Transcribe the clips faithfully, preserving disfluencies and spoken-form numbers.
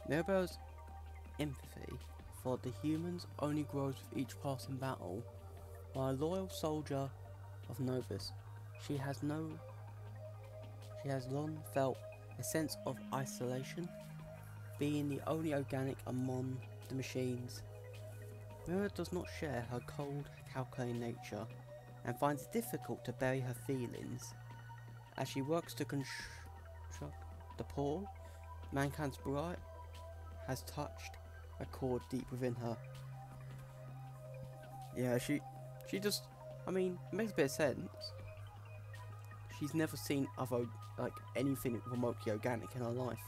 Mirabelle's empathy for the humans only grows with each passing battle. While a loyal soldier of Novus, she has no she has long felt a sense of isolation, being the only organic among the machines. Mira does not share her cold, calculating nature, and finds it difficult to bury her feelings. As she works to construct the poor, mankind's bright has touched a chord deep within her. Yeah, she, she just, I mean, it makes a bit of sense. She's never seen other, like, anything remotely organic in her life.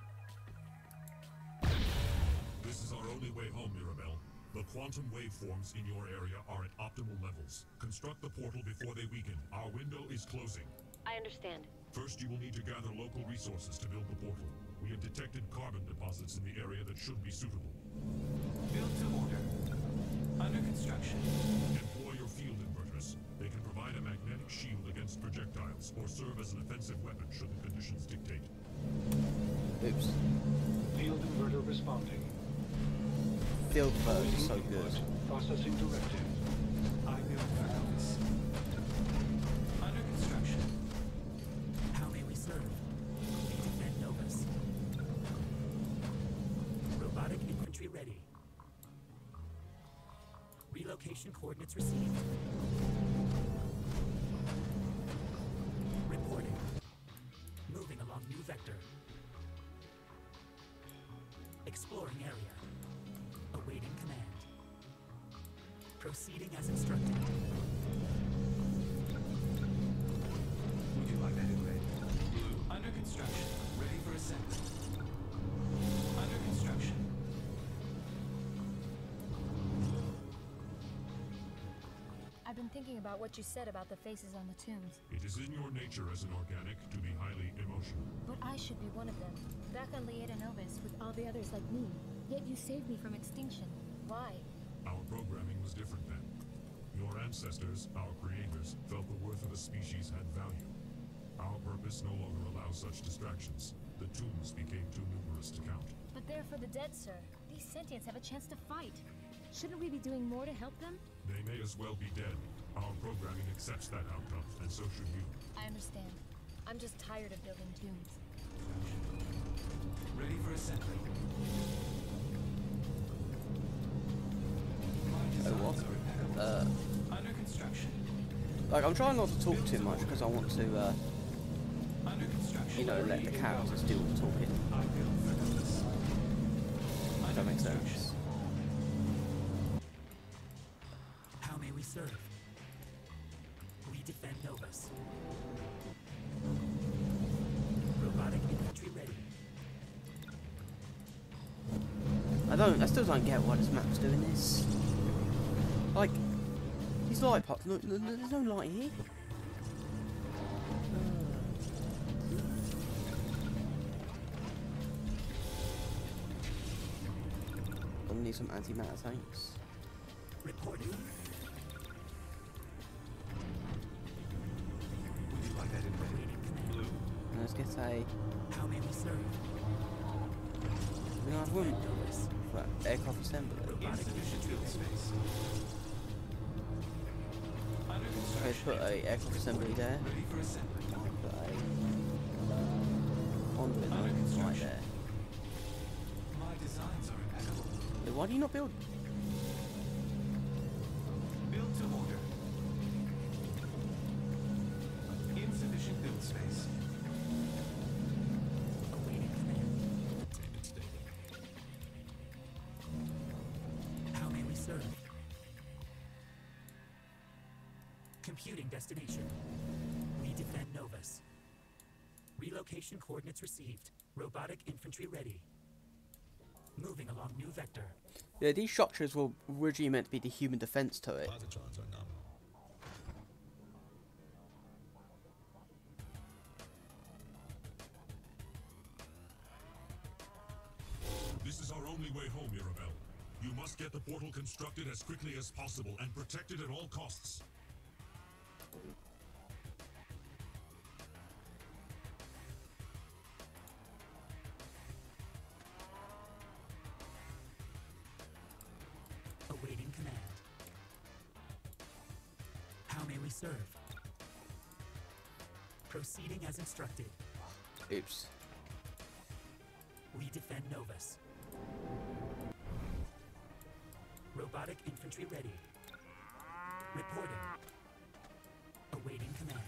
This is our only way home, Mirabelle. The quantum waveforms in your area are at optimal levels. Construct the portal before they weaken. Our window is closing. I understand. First, you will need to gather local resources to build the portal. We have detected carbon deposits in the area that should be suitable. Build to order. Under construction. Employ your field inverters. They can provide a magnetic shield against projectiles, or serve as an offensive weapon should the conditions dictate. Oops. Field inverter responding. Field bird is so good. Processing directive. I build for Elvis. Under construction. How may we serve? We defend Novus. Robotic infantry ready. Relocation coordinates received. Reporting. Moving along new vector. Exploring area. Awaiting command. Proceeding as instructed. Would you like that in red? Blue. Under construction. Ready for assembly. Under construction. I've been thinking about what you said about the faces on the tombs. It is in your nature as an organic to be highly emotional. But I should be one of them. Back on Lieta Novus with all the others like me. Yet you saved me from extinction. Why? Our programming was different then. Your ancestors, our creators, felt the worth of a species had value. Our purpose no longer allows such distractions. The tombs became too numerous to count. But they're for the dead, sir. These sentients have a chance to fight. Shouldn't we be doing more to help them? They may as well be dead. Our programming accepts that outcome, and so should you. I understand. I'm just tired of building tombs. Ready for assembly. Oh, what? Uh, Under construction. like, I'm trying not to talk too much because I want to, uh, Under construction. you know, let the characters do all the talking. I build for Elvis. If that makes sense. How may we serve? We defend Novus. Robotic infantry ready. I don't, I still don't get why this map's doing this. Like, these light pops, no, no, no, there's no light here. Uh. Gonna need some antimatter tanks. Reporting. Would you like that in red? Awaiting command. Blue. And let's get a, How may we serve? we don't have room Novus. for aircraft assembly. Robotic Insufficient infantry build ready. space. Under Okay, construction. put a aircraft assembly there. Ready for assembly. Put a conduit Under line right construction. there. My designs are impeccable. Wait, why do you not build? Build to order. Insufficient build space. Awaiting command. How may we serve? Computing destination. We defend Novus. Relocation coordinates received. Robotic infantry ready. Moving along new vector. Yeah, these structures were originally meant to be the human defense turret. Positrons are nominal. This is our only way home, Mirabelle. You must get the portal constructed as quickly as possible and protect it at all costs. serve? Proceeding as instructed. Oops. We defend Novus. Robotic infantry ready. Reporting. Awaiting command.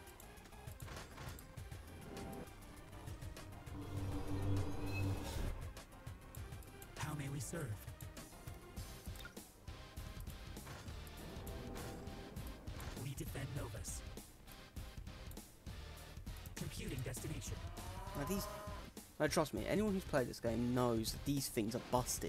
How may we serve? We defend Novus. Computing destination. Now these... Now trust me, anyone who's played this game knows that these things are busted.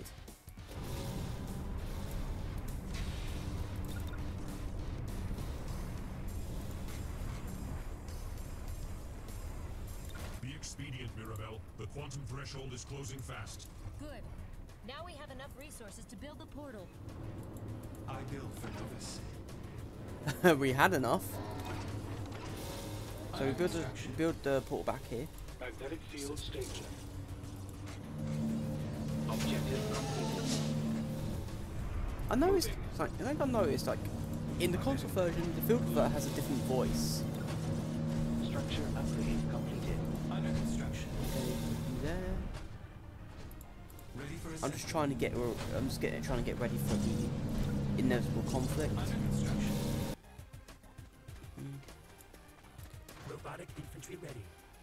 Be expedient, Mirabelle. The quantum threshold is closing fast. Good. Now we have enough resources to build the portal. I build for Novus. We had enough. So we Under build, the, construction. build the portal back here. Magnetic field stable. Objective completed. I noticed, like, I think I noticed, like, in the console version, the field converter has a different voice. Structure upgrade completed. Under construction. There. Ready for I'm assembly. just trying to get, I'm just getting, trying to get ready for the inevitable conflict. Under construction. Robotic infantry ready.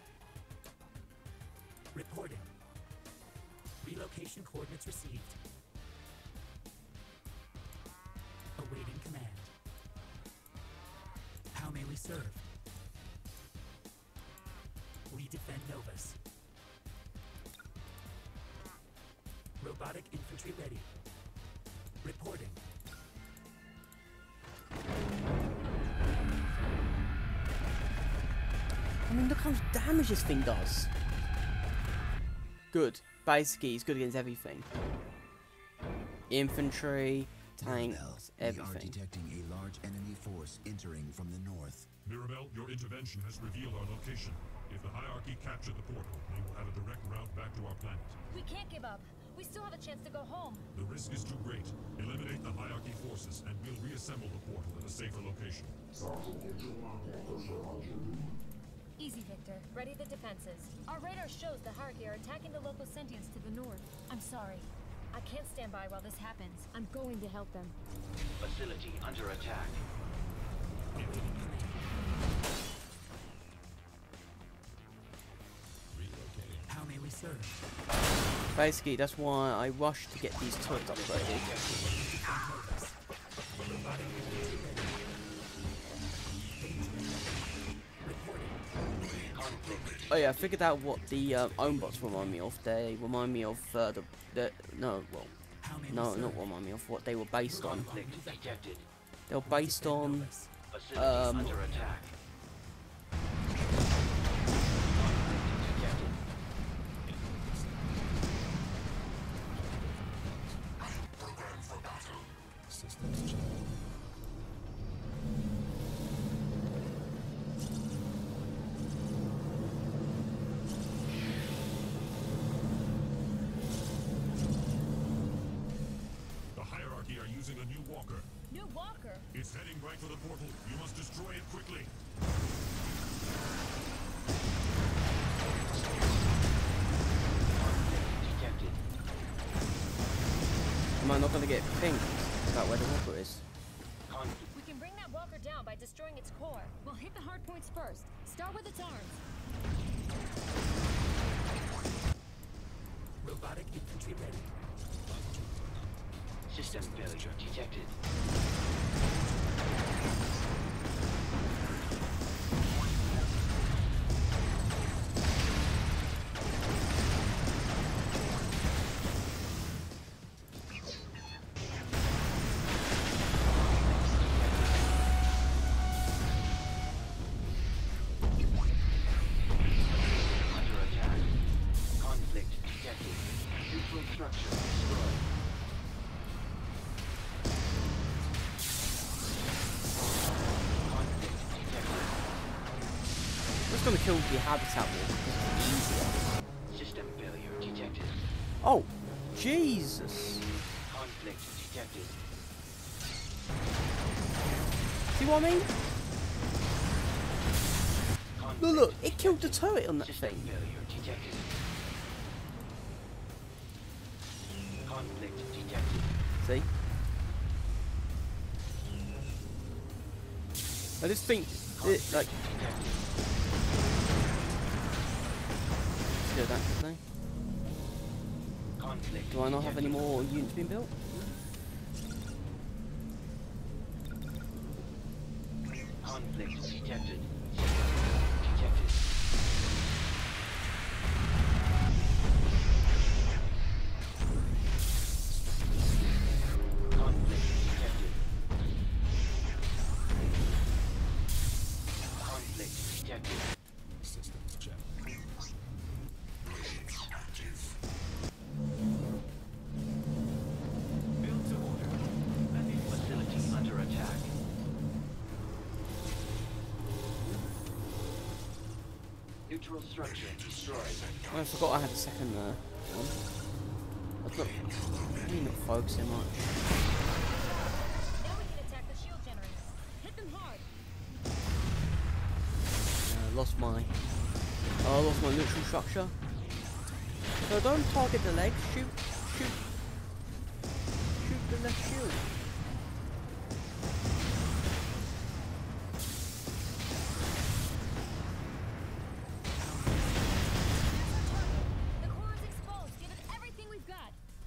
Reporting. Relocation coordinates received. Awaiting command. How may we serve? We defend Novus. Robotic infantry ready. Reporting. I mean, look how much damage this thing does. Good. Basically, he's good against everything. Infantry, tanks, We are everything. detecting a large enemy force entering from the north. Mirabelle, your intervention has revealed our location. If the hierarchy capture the portal, they will have a direct route back to our planet. We can't give up. We still have a chance to go home. The risk is too great. Eliminate the hierarchy forces, and we'll reassemble the portal at a safer location. Easy, Victor. Ready the defenses. Our radar shows the hierarchy are attacking the local sentients to the north. I'm sorry. I can't stand by while this happens. I'm going to help them. Facility under attack. How may we serve? Basically, that's why I rushed to get these turrets upgraded. Oh yeah, I figured out what the uh, own bots remind me of. They remind me of uh, the, the no, well, How may we no, serve? not remind me of what they were based on. Conflict detected. They were based on Novus. Facility Um, under attack. Detected. The hierarchy are using a new walker. New Walker! It's heading right for the portal. You must destroy it quickly. Conflict detected. Am I not going to get pinged about where the walker is? Conflict. We can bring that walker down by destroying its core. We'll hit the hard points first. Start with its arms. Robotic infantry ready. System failure detected. Under attack. Conflict detected. Neutral structure destroyed. Conflict detected. I'm just going to kill the habitat walker because it's easier. System failure detected. Oh, Jesus! Conflict detected. See what I mean? Look, look, it killed the turret on that System thing. failure detected. Conflict detected. See? I just think, it, like, Detected. do that, don't Conflict. Do I not have any detected. more units being built? Conflict detected. Detected. Conflict detected. Conflict detected. Systems check. Build to order. Ready for Facility under attack. Neutral structure destroyed. Oh, I forgot I had a second uh, one. I was not, really not focusing much. Now we can attack the shield generators. Hit them hard. Uh, lost my, oh, I lost my neutral structure. So don't target the legs, shoot, shoot, shoot the left shield. The core is exposed. Give it everything we've got.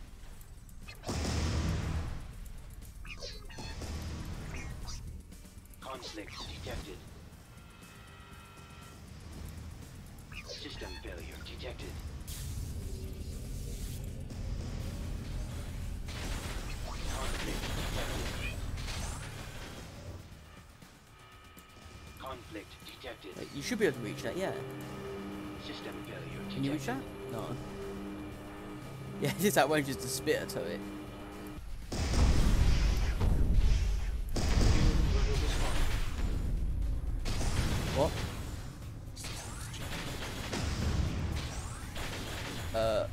Conflict detected. System failure detected. Conflict detected. Conflict detected. Wait, you should be able to reach that, yeah. System failure detected. Can you reach that? No. Yeah, just that won't just a spitter to it. What? Uh.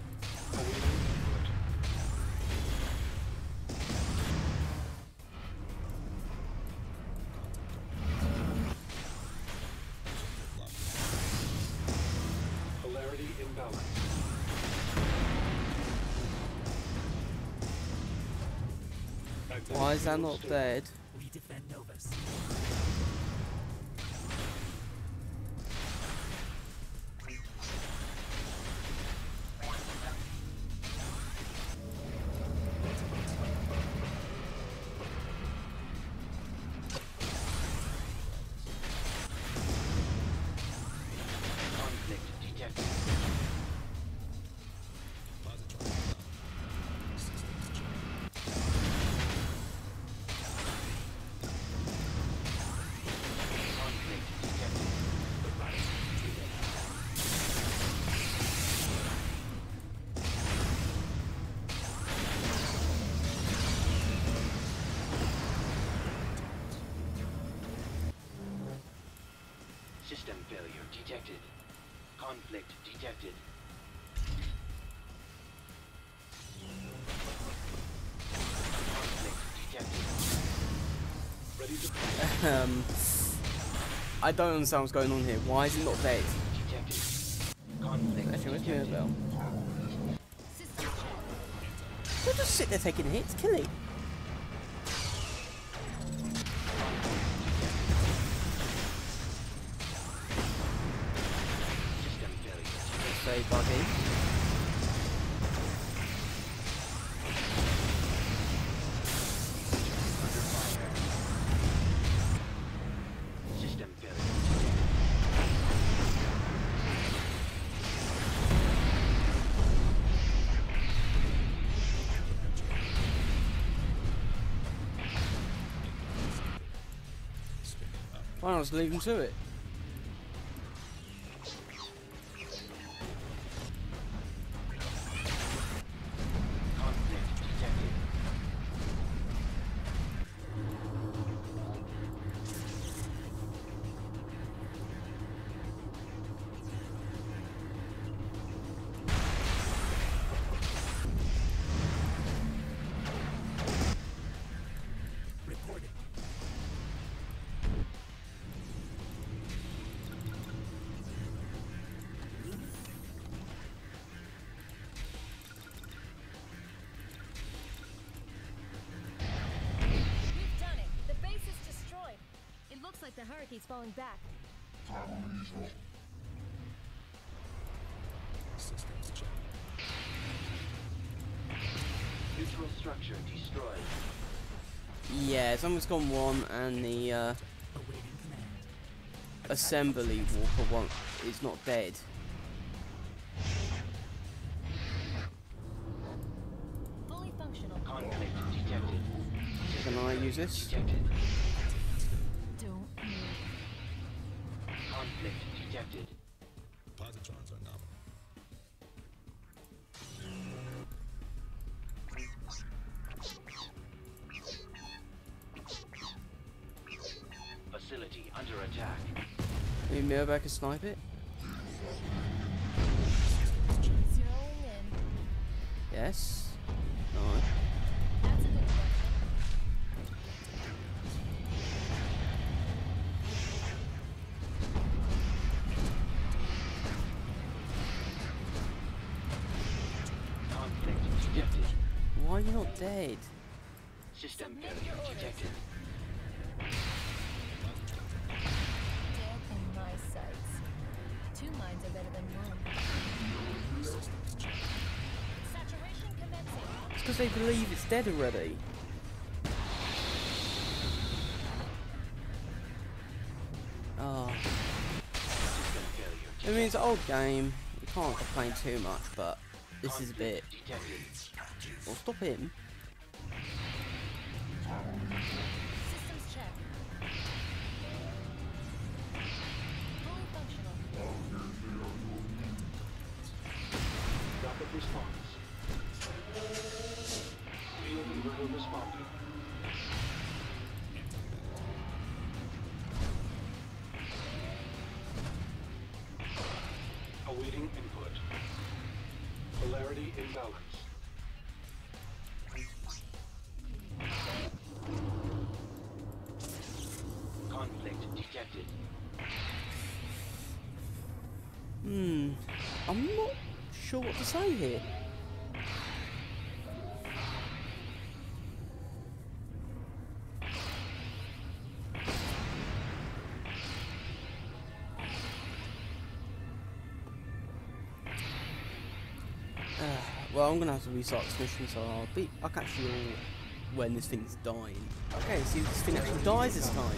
Polarity imbalance. Why is that not dead? We defend Novus. Conflict detected. Conflict detected. System failure detected. Conflict detected. Conflict detected. Ready to um. I don't understand what's going on here. Why is it not dead? Detected. Conflict Actually, where's my detected. bell? System check. Don't just sit there taking hits, kill it. System failure. Very buggy. System failure. Why not just leave him to it? Conflict detected. Reporting. hierarchy's falling back. Systems check. Neutral structure destroyed. Yeah, someone's gone one, and the uh, Awaiting command. assembly walker won't is not dead. Fully functional. Conflict detected. Can I use this? Detected. Don't move. Conflict detected. Positrons are nominal. Facility under attack. Maybe Mirabelle can snipe it? Zeroing in. Yes. No. That's a good direction. Conflict detected. Why are you not dead? System Submit failure your orders. detected. Dead in my sights. Two minds are better than one. Systems check. Saturation commencing. It's because they believe it's dead already. Oh. System failure I mean, it's an old game. You can't complain too much, but this is a bit. detected. Well, stop him. Systems check. Fully functional. Rapid response. Field inverter responding. Awaiting input. Polarity imbalance. Conflict detected. Hmm. I'm not sure what to say here. Uh, well, I'm gonna have to restart this mission, so I'll be. I'll catch you all when this thing's dying. Okay, see if this thing actually dies this time.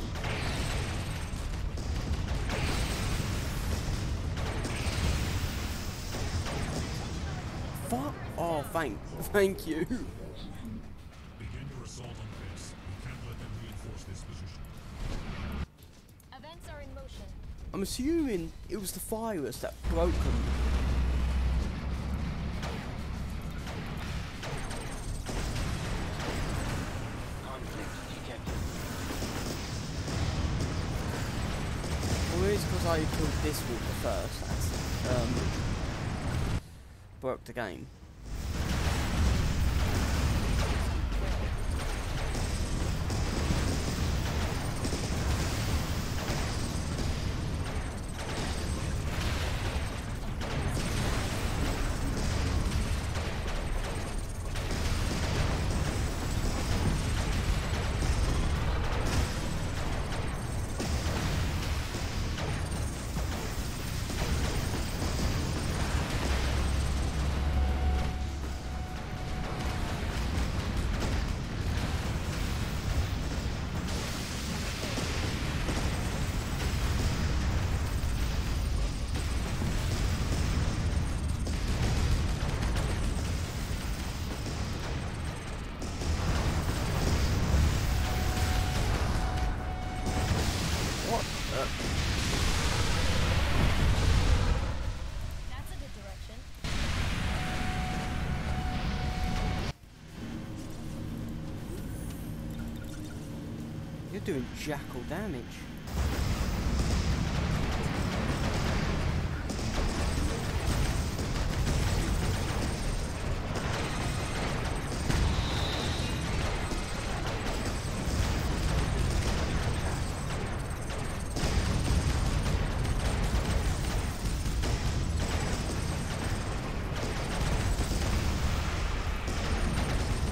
Fuck! Oh, thank, thank you. Begin your assault on base. We can't let them reinforce this position. Events are in motion. I'm assuming it was the virus that broke them. Conflict detected. Or it's because I killed this walker first. That's um broke the game. What? Uh, That's a good direction. you're doing jackal damage.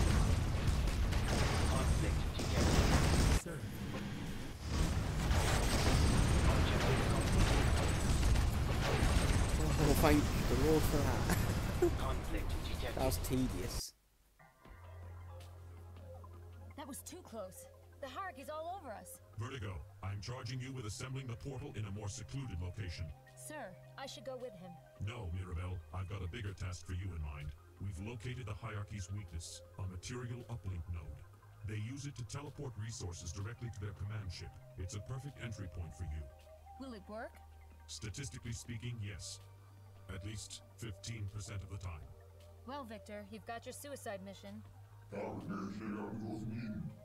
Conflict detected. Sir. reward for that. Conflict That detected. was tedious. That was too close. The hierarchy's all over us. Vertigo, I'm charging you with assembling the portal in a more secluded location. Sir, I should go with him. No, Mirabelle, I've got a bigger task for you in mind. We've located the hierarchy's weakness, a material uplink node. They use it to teleport resources directly to their command ship. It's a perfect entry point for you. Will it work? Statistically speaking, yes. At least fifteen percent of the time. Well, Victor, you've got your suicide mission. Darkness,